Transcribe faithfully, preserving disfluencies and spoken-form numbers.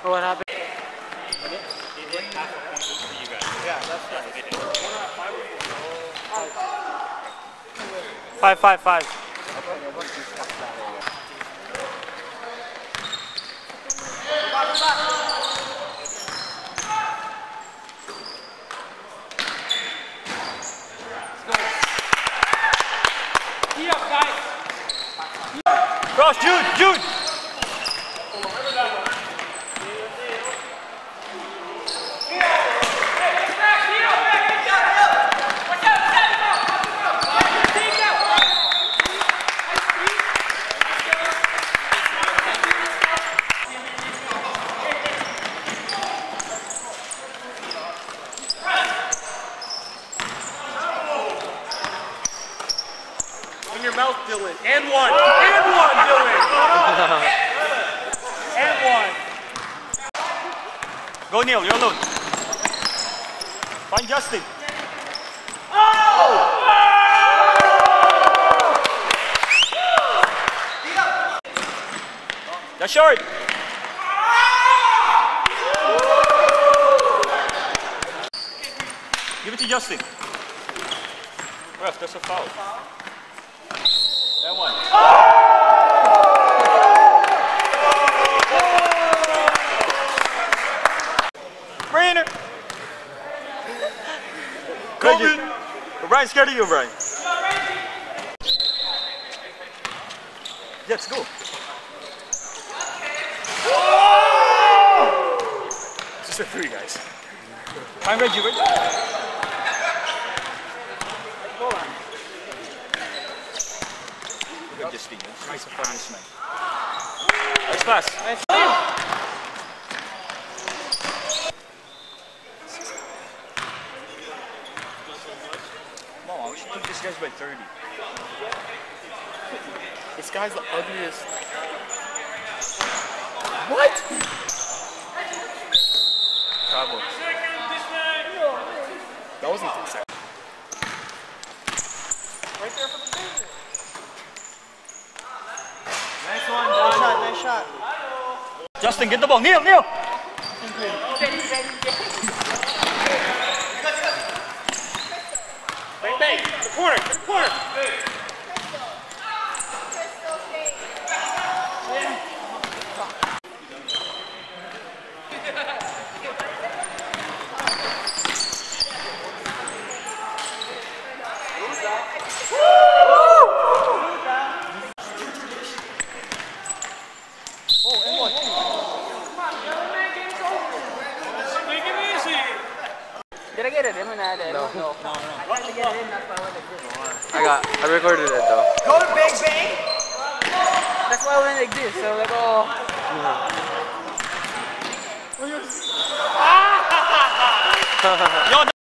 What happened? They did half a point each for you guys. Yeah, that's right. They did. Five, five, five. Cross, Jude, Jude! In your mouth, Dylan. And one. And one, Dylan. And one. Go, Neil. You're alone. Find Justin. Oh! That's short. Give it to Justin. Ref, that's a foul. That one. Brainer. Kobe. Brian's scared of you, Brian. Let's go. It's just a three, guys. I'm ready, Reggie. Hold on. Look at this thing. It's nice and fun this night. Nice pass. Nice. Come on, we should keep this guys by thirty. This guy's the ugliest. What? Bravo. That wasn't ten seconds. Right there for the business. Nice one, John. Nice shot, nice shot. Justin, get the ball. Neil, Neil. Bang, bang. The corner, the corner. Did I get it in or not? No. No, no. I tried to get it in, that's why I went like this. I got, I recorded it though. Go to Big Bang! That's why I went like this. So I was like, oh. Yo,